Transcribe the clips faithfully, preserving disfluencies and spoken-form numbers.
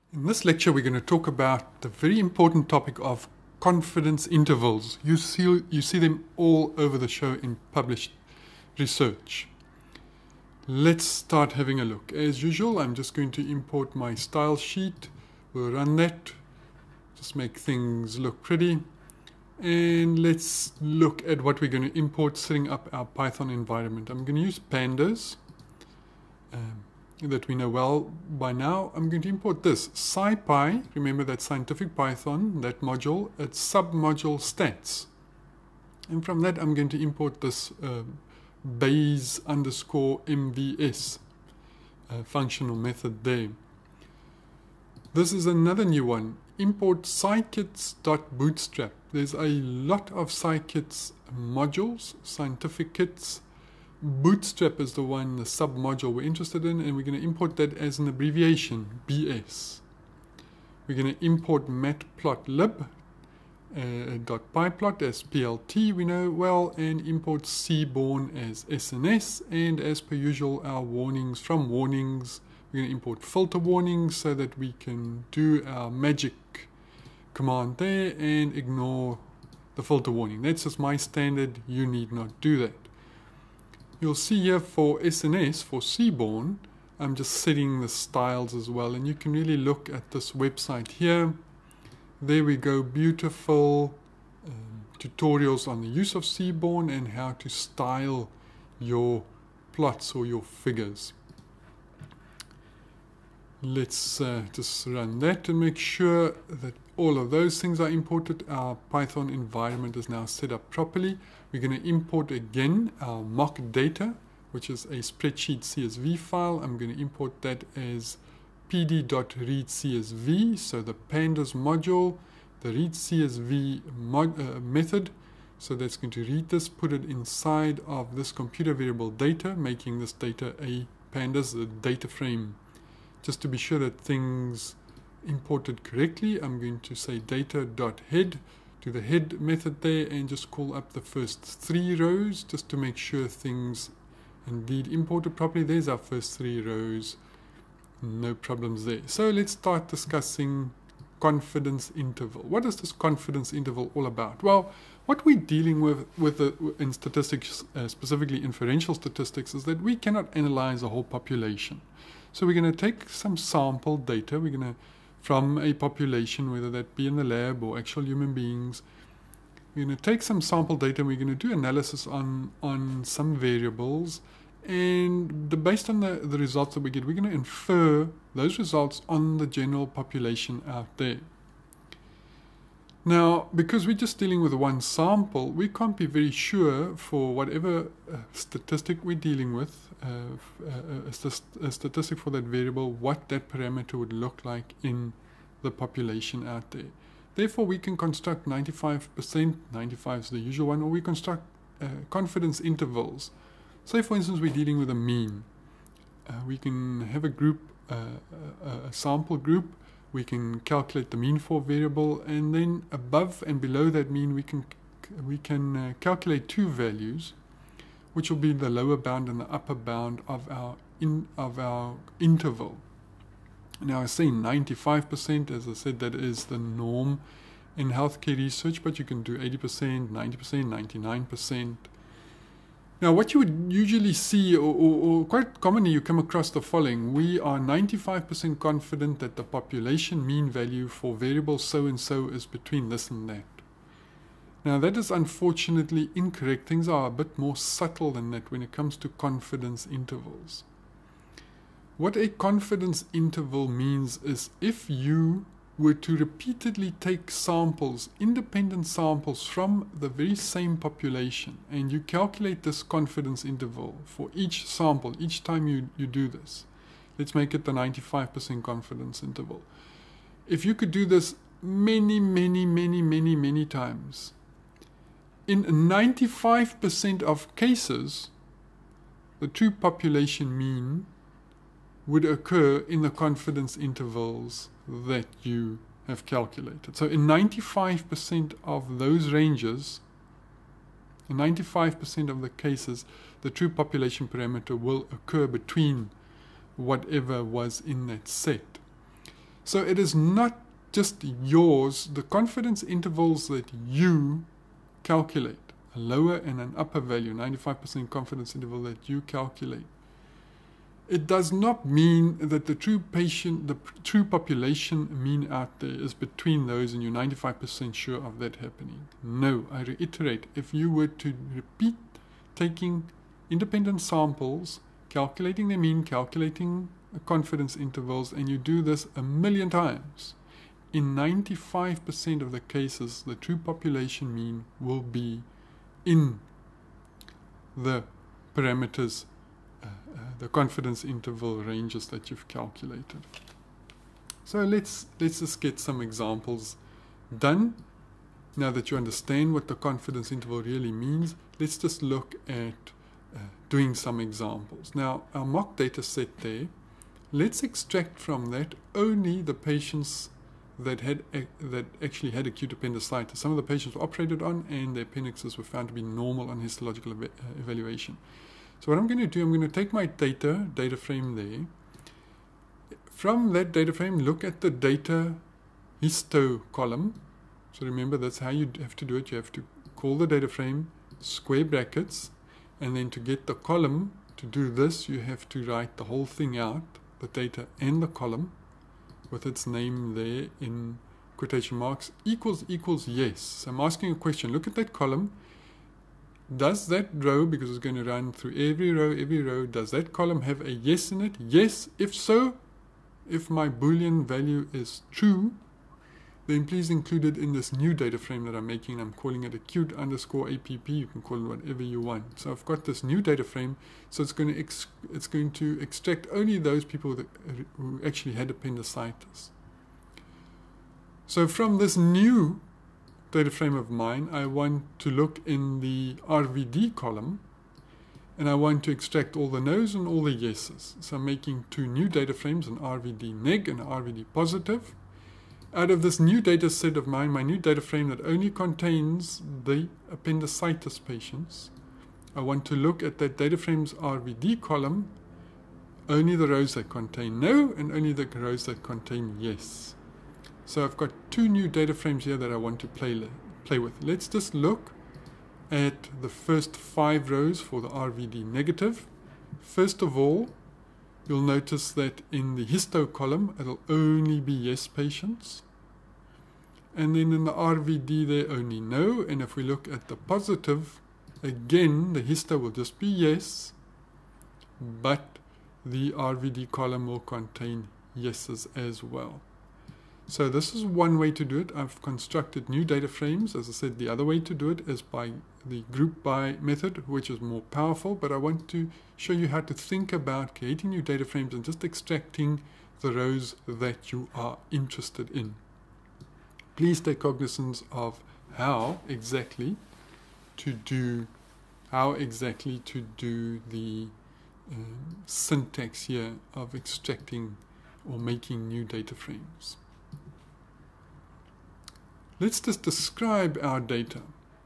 In this lecture, we're going to talk about the very important topic of confidence intervals. You see, you see them all over the show in published research. Let's start having a look. As usual, I'm just going to import my style sheet. We'll run that, just make things look pretty. And let's look at what we're going to import setting up our Python environment. I'm going to use pandas. Um, that we know well by now. I'm going to import this SciPy, remember that Scientific Python, that module, it's submodule stats. And from that I'm going to import this uh, base underscore M V S uh, functional method there. This is another new one, import scikits.bootstrap. There's a lot of scikits modules, scientific kits. Bootstrap is the one, the sub-module we're interested in, and we're going to import that as an abbreviation, B S. We're going to import matplotlib, uh, .pyplot as P L T, we know well, and import Seaborn as S N S, and as per usual, our warnings from warnings. We're going to import filter warnings so that we can do our magic command there and ignore the filter warning. That's just my standard, you need not do that. You'll see here for S N S, for Seaborn, I'm just setting the styles as well, and you can really look at this website here. There we go, beautiful um, tutorials on the use of Seaborn and how to style your plots or your figures. Let's uh, just run that to make sure that all of those things are imported. Our Python environment is now set up properly. We're going to import again our mock data, which is a spreadsheet C S V file. I'm going to import that as pd.readcsv, so the pandas module, the readcsv mod, uh, method. So that's going to read this, put it inside of this computer variable data, making this data a pandas a data frame. Just to be sure that things imported correctly, I'm going to say data.head to the head method there and just call up the first three rows just to make sure things indeed imported properly. There's our first three rows, no problems there. So let's start discussing confidence interval. What is this confidence interval all about? Well, what we're dealing with, with the, in statistics, uh, specifically inferential statistics, is that we cannot analyze a whole population. So we're going to take some sample data, we're going to, from a population, whether that be in the lab or actual human beings, we're going to take some sample data and we're going to do analysis on, on some variables, and the, based on the, the results that we get, we're going to infer those results on the general population out there. Now, because we're just dealing with one sample, we can't be very sure for whatever uh, statistic we're dealing with, uh, uh, a, st a statistic for that variable, what that parameter would look like in the population out there. Therefore, we can construct ninety-five percent, ninety-five is the usual one, or we construct uh, confidence intervals. Say, for instance, we're dealing with a mean. Uh, we can have a group, uh, a, a sample group. We can calculate the mean for a variable, and then above and below that mean we can we can uh, calculate two values, which will be the lower bound and the upper bound of our in of our interval. Now I say ninety-five percent, as I said, that is the norm in healthcare research, but you can do eighty percent, ninety percent, ninety-nine percent. Now, what you would usually see, or, or, or quite commonly you come across the following. We are ninety-five percent confident that the population mean value for variable so-and-so is between this and that. Now, that is unfortunately incorrect. Things are a bit more subtle than that when it comes to confidence intervals. What a confidence interval means is if you were to repeatedly take samples, independent samples from the very same population, and you calculate this confidence interval for each sample, each time you, you do this. Let's make it the ninety-five percent confidence interval. If you could do this many, many, many, many, many times, in ninety-five percent of cases, the true population mean would occur in the confidence intervals that you have calculated. So in ninety-five percent of those ranges, in ninety-five percent of the cases, the true population parameter will occur between whatever was in that set. So it is not just yours, the confidence intervals that you calculate, a lower and an upper value, ninety-five percent confidence interval that you calculate. It does not mean that the true patient, the true population mean out there is between those and you're ninety-five percent sure of that happening. No, I reiterate, if you were to repeat taking independent samples, calculating the mean, calculating confidence intervals, and you do this a million times, in ninety-five percent of the cases, the true population mean will be in the parameters, uh, uh, the confidence interval ranges that you've calculated. So let's, let's just get some examples done. Now that you understand what the confidence interval really means, let's just look at uh, doing some examples. Now, our mock data set there, let's extract from that only the patients that had that actually had acute appendicitis. Some of the patients were operated on and their appendixes were found to be normal on histological ev evaluation. So what I'm going to do, I'm going to take my data, data frame there. From that data frame, look at the data histo column. So remember, that's how you have to do it. You have to call the data frame, square brackets, and then to get the column, to do this, you have to write the whole thing out, the data and the column, with its name there in quotation marks, equals equals yes. So I'm asking a question. Look at that column. Does that row, because it's going to run through every row, every row, does that column have a yes in it? Yes. If so, if my Boolean value is true, then please include it in this new data frame that I'm making. I'm calling it acute underscore A P P. You can call it whatever you want. So I've got this new data frame. So it's going to ex it's going to extract only those people that, who actually had appendicitis. So from this new data frame of mine, I want to look in the R V D column, and I want to extract all the no's and all the yeses. So I'm making two new data frames, an R V D neg and an R V D positive. Out of this new data set of mine, my new data frame that only contains the appendicitis patients, I want to look at that data frame's R V D column, only the rows that contain no and only the rows that contain yes. So I've got two new data frames here that I want to play, play with. Let's just look at the first five rows for the R V D negative. First of all, you'll notice that in the histo column, it'll only be yes patients. And then in the R V D, there only no. And if we look at the positive, again, the histo will just be yes, but the R V D column will contain yeses as well. So this is one way to do it. I've constructed new data frames. As I said, the other way to do it is by the group by method, which is more powerful, but I want to show you how to think about creating new data frames and just extracting the rows that you are interested in. Please take cognizance of how exactly to do how exactly to do the um, syntax here of extracting or making new data frames. Let's just describe our data.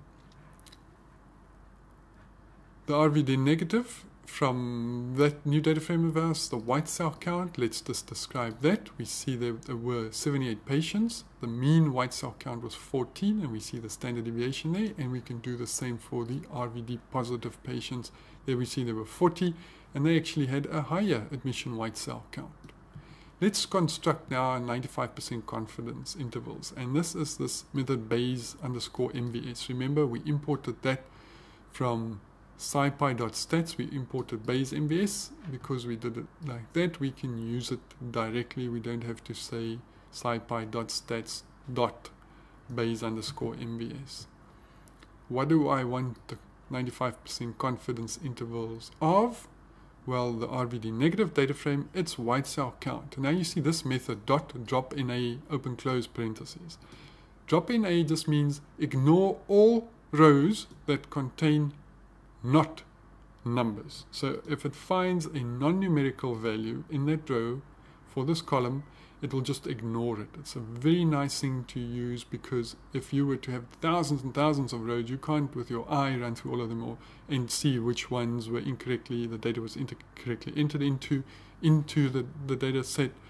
The R V D negative, from that new data frame of ours, the white cell count, let's just describe that. We see there, there were seventy-eight patients. The mean white cell count was fourteen, and we see the standard deviation there. And we can do the same for the R V D positive patients. There we see there were forty, and they actually had a higher admission white cell count. Let's construct now ninety-five percent confidence intervals. And this is this method Bayes underscore M V S. Remember, we imported that from scipy.stats. We imported Bayes M V S because we did it like that. We can use it directly. We don't have to say scipy.stats dot Bayes underscore M V S. What do I want the ninety-five percent confidence intervals of? Well, the R V D negative data frame, it's white cell count. And now you see this method, dot drop N A open close parentheses. Drop N A just means ignore all rows that contain not numbers. So if it finds a non-numerical value in that row for this column, it will just ignore it. It's a very nice thing to use, because if you were to have thousands and thousands of rows, you can't with your eye run through all of them all and see which ones were incorrectly, the data was incorrectly entered into into the, the data set.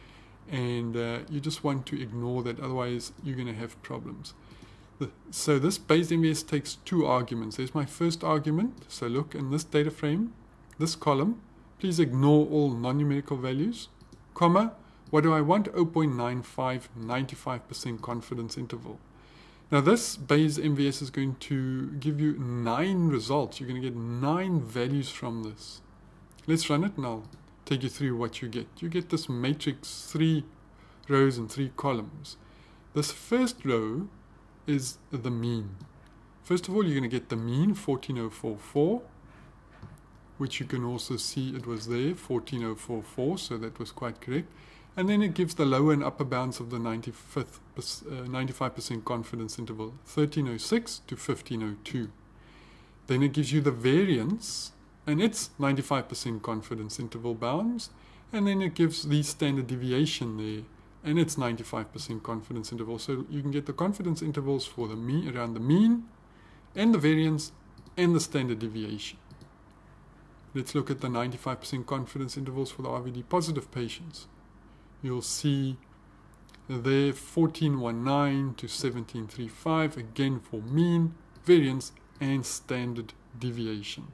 and uh, you just want to ignore that, otherwise you're going to have problems. The, so this Bayes M V S takes two arguments. There's my first argument. So look in this data frame, this column, please ignore all non-numerical values, comma, what do I want? zero point nine five, ninety-five percent confidence interval. Now this Bayes M V S is going to give you nine results. You're going to get nine values from this. Let's run it and I'll take you through what you get. You get this matrix, three rows and three columns. This first row is the mean. First of all, you're going to get the mean, fourteen thousand forty-four, which you can also see it was there, fourteen thousand forty-four, so that was quite correct. And then it gives the lower and upper bounds of the ninety-fifth, uh, ninety-five percent confidence interval, thirteen oh six to fifteen oh two. Then it gives you the variance, and it's ninety-five percent confidence interval bounds. And then it gives the standard deviation there, and it's ninety-five percent confidence interval. So you can get the confidence intervals for the mean, around the mean, and the variance, and the standard deviation. Let's look at the ninety-five percent confidence intervals for the R V D positive patients. You'll see there fourteen nineteen to seventeen thirty-five, again for mean, variance, and standard deviation.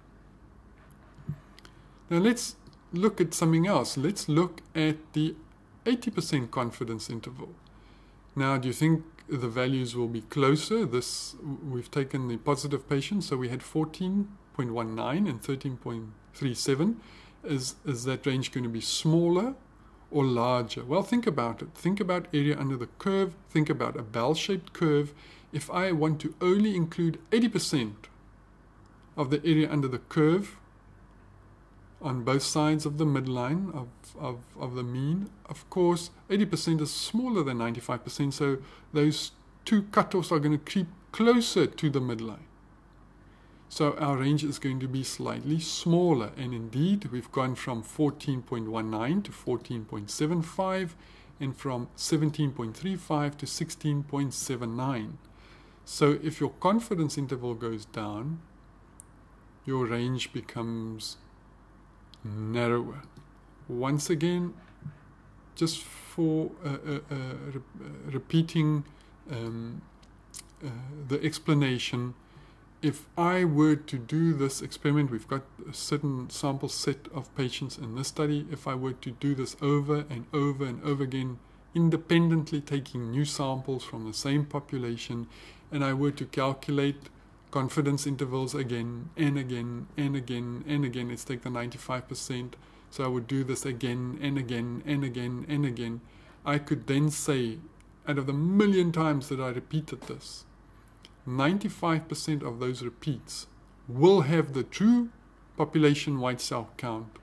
Now let's look at something else. Let's look at the eighty percent confidence interval. Now, do you think the values will be closer? This, we've taken the positive patients, so we had fourteen point one nine and thirteen point three seven. Is, is that range going to be smaller or larger? Well, think about it. Think about area under the curve. Think about a bell-shaped curve. If I want to only include eighty percent of the area under the curve on both sides of the midline of, of, of the mean, of course, eighty percent is smaller than ninety-five percent, so those two cutoffs are going to creep closer to the midline. So our range is going to be slightly smaller, and indeed we've gone from fourteen point one nine to fourteen point seven five, and from seventeen point three five to sixteen point seven nine. So if your confidence interval goes down, your range becomes narrower. Once again, just for uh, uh, uh, re uh, repeating um, uh, the explanation, if I were to do this experiment, we've got a certain sample set of patients in this study. If I were to do this over and over and over again, independently taking new samples from the same population, and I were to calculate confidence intervals again and again and again and again, let's take the ninety-five percent, so I would do this again and again and again and again, I could then say, out of the million times that I repeated this, ninety-five percent of those repeats will have the true population white cell count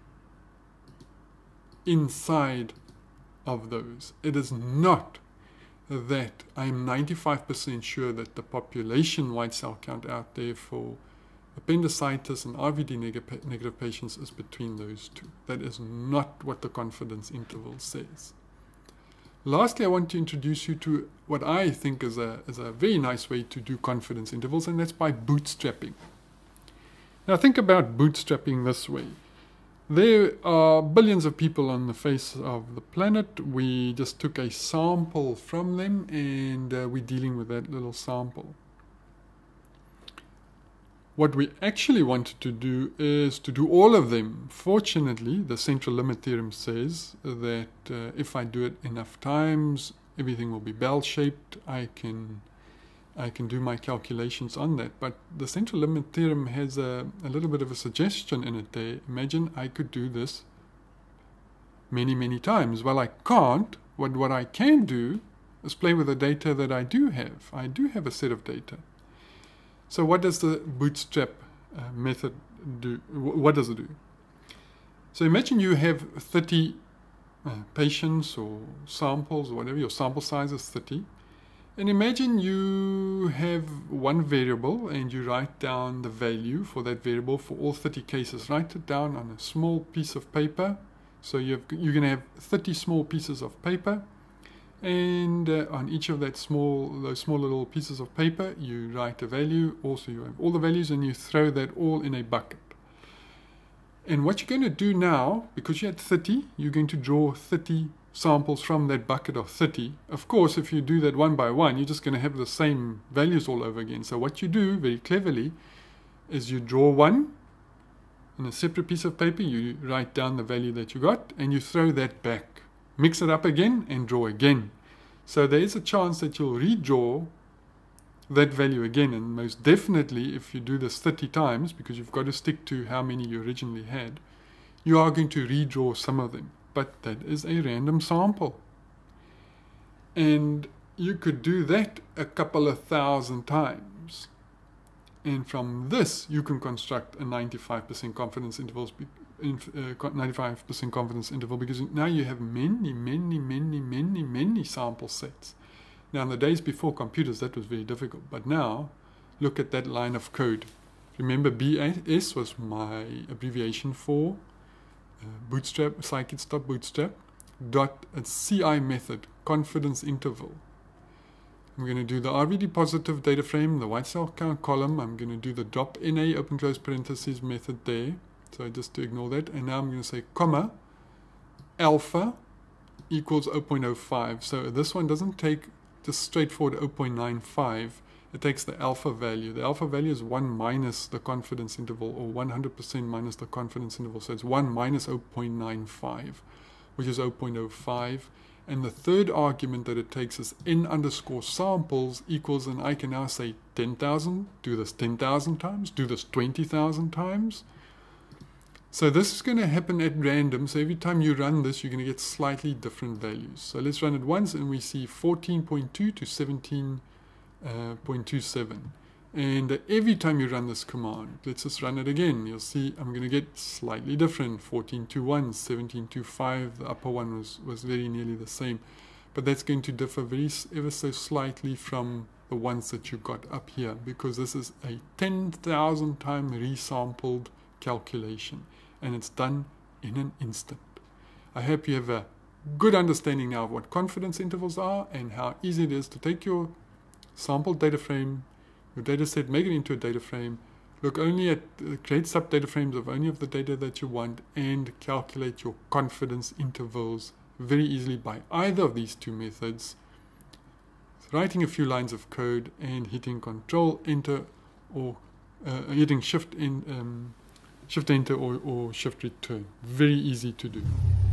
inside of those. It is not that I'm ninety-five percent sure that the population white cell count out there for appendicitis and R V D negative patients is between those two. That is not what the confidence interval says. Lastly, I want to introduce you to what I think is a, is a very nice way to do confidence intervals, and that's by bootstrapping. Now think about bootstrapping this way. There are billions of people on the face of the planet. We just took a sample from them, and uh, we're dealing with that little sample. What we actually wanted to do is to do all of them. Fortunately, the central limit theorem says that uh, if I do it enough times, everything will be bell-shaped. I can, I can do my calculations on that. But the central limit theorem has a, a little bit of a suggestion in it there. Imagine I could do this many, many times. Well, I can't. What, what I can do is play with the data that I do have. I do have a set of data. So what does the bootstrap uh, method do? W what does it do? So imagine you have thirty uh, patients or samples or whatever, your sample size is thirty. And imagine you have one variable and you write down the value for that variable for all thirty cases. Write it down on a small piece of paper. So you have, you're going to have thirty small pieces of paper. And uh, on each of that small, those small little pieces of paper, you write a value. Also, you have all the values, and you throw that all in a bucket. And what you're going to do now, because you had thirty, you're going to draw thirty samples from that bucket of thirty. Of course, if you do that one by one, you're just going to have the same values all over again. So what you do very cleverly is you draw one on a separate piece of paper, you write down the value that you got, and you throw that back. Mix it up again and draw again. So there is a chance that you'll redraw that value again, and most definitely if you do this thirty times, because you've got to stick to how many you originally had, you are going to redraw some of them. But that is a random sample. And you could do that a couple of thousand times. And from this, you can construct a ninety-five percent confidence intervals, uh, ninety-five percent confidence interval, because now you have many, many, many, many, many sample sets. Now, in the days before computers, that was very difficult. But now, look at that line of code. Remember, B S was my abbreviation for uh, Bootstrap, scikit-stop Bootstrap, dot a C I method, confidence interval. I'm going to do the R V D positive data frame, the white cell count column. I'm going to do the drop N A open close parentheses method there. So just to ignore that. And now I'm going to say comma alpha equals zero point zero five. So this one doesn't take just straightforward zero point nine five. It takes the alpha value. The alpha value is one minus the confidence interval, or one hundred percent minus the confidence interval. So it's one minus zero point nine five, which is zero point zero five. And the third argument that it takes is n underscore samples equals, and I can now say ten thousand, do this ten thousand times, do this twenty thousand times. So this is going to happen at random. So every time you run this, you're going to get slightly different values. So let's run it once, and we see fourteen point two to seventeen point two seven. And every time you run this command, let's just run it again. You'll see I'm going to get slightly different. fourteen point two one, seventeen point two five. The upper one was, was very nearly the same. But that's going to differ very ever so slightly from the ones that you got up here, because this is a ten thousand time resampled calculation. And it's done in an instant. I hope you have a good understanding now of what confidence intervals are and how easy it is to take your sampled data frame, your data set, make it into a data frame, look only at, uh, create subdata frames of only of the data that you want, and calculate your confidence intervals very easily by either of these two methods, writing a few lines of code and hitting Control Enter, or uh, hitting Shift in, um, Shift Enter or, or Shift Return. Very easy to do.